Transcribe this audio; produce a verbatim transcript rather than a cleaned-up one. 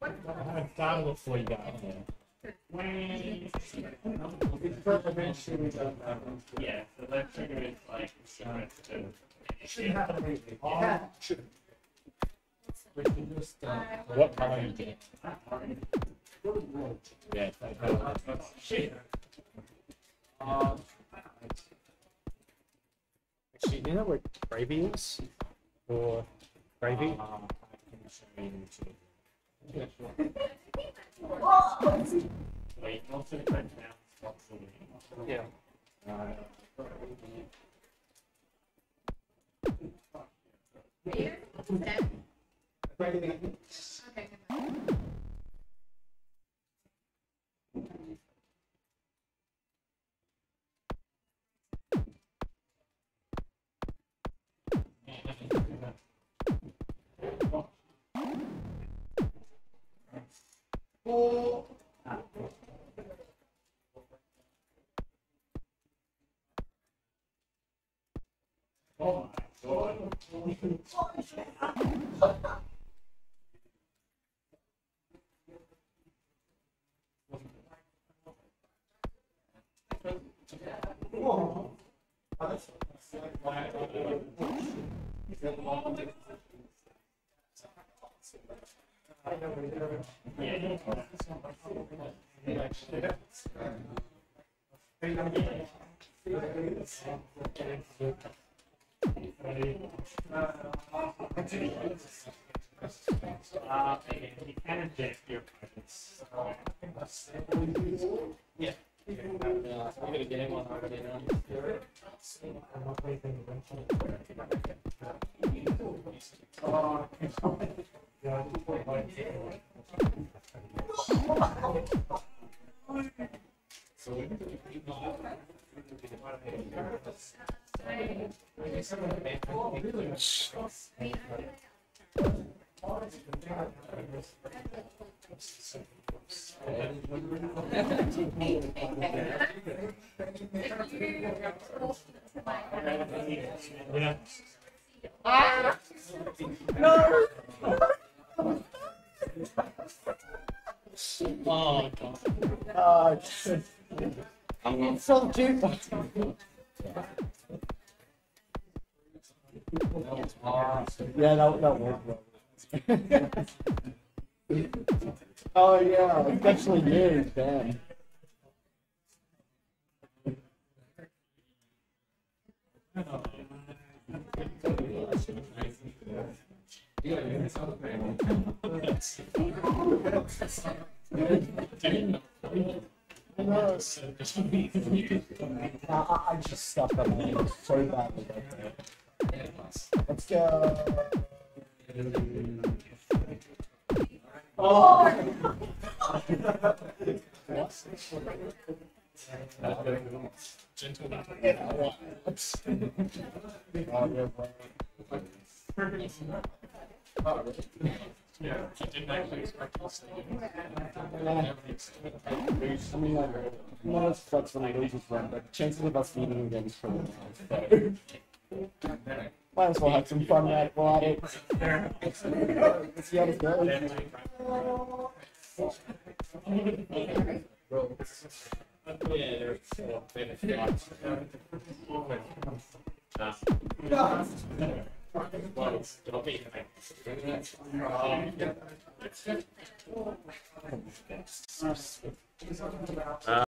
I haven't done before you got here. Yeah, so that trigger is like shouldn't happen immediately. Yeah. We can just uh, what color you get? Yeah, shit. Um, actually, do you know what gravy is? Or gravy? Uh, I can show you too. Yeah, sure. Wait, also the right now. Yeah. Uh, Here? Okay. Okay. Oh. Oh my God. Oh. Uh, you can inject your presence. Yeah. You're gonna get him on already now. Yeah. Ah! No! Oh, God. Oh, I'm so deep. Yeah, that, that worked well. Oh, yeah, especially you, damn. I, I just stuck up my head so badly right there. Let's go. Oh! Gentlemen. Yeah, I didn't actually expect to say it. I mean, like, not as flex when I lose this run, but chances of us meeting again is pretty low. Might as well have some fun right while at it. Let's see how this goes. Yeah, there's